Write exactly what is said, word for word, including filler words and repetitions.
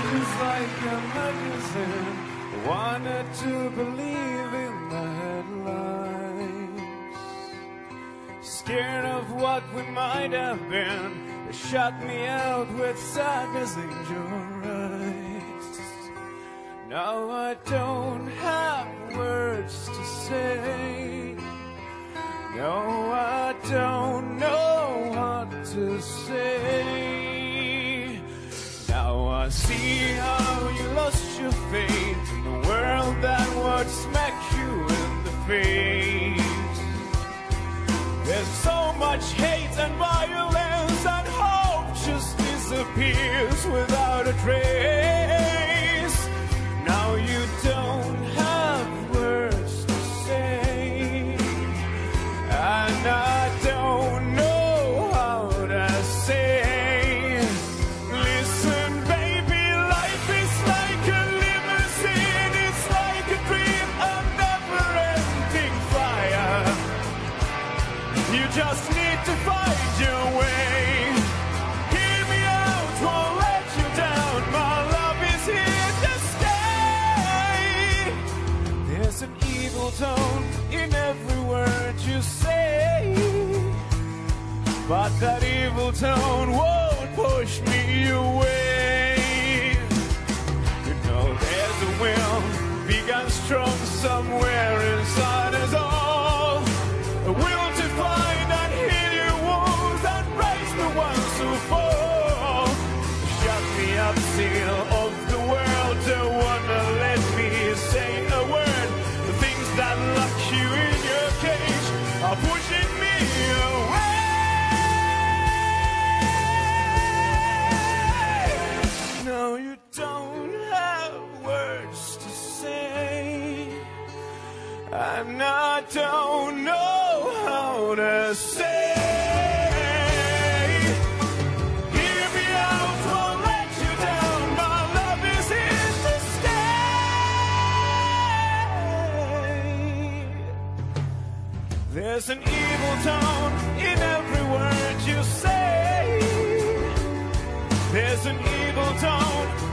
just like a magazine. I wanted to believe in the headlines. Scared of what we might have been, they shut me out with sadness in your eyes. Now I don't have words to say. No, I don't know what to say. Now I see how you lost your faith in the world that would smack you in the face. There's so much hate and violence, and hope just disappears without a trace. Now you don't have words to say, and I don't know how to say. Listen, baby, life is like a limousine. It's like a dream, a never-ending fire. You just need to find your way. Hear me out, won't let you down. My love is here to stay. There's an evil tone in every word you say, but that evil tone won't push me away. You know there's a will big and strong somewhere inside us all, a will to find and heal your wounds and raise the ones who fall. Shut me up, seal of the world, don't wanna let me say a word. The things that lock you in your cage are pushing me away. No, you don't have words to say, and I don't know how to say. Hear me out, won't let you down. My love is here to stay. There's an evil tone in every word you say. There's an evil tone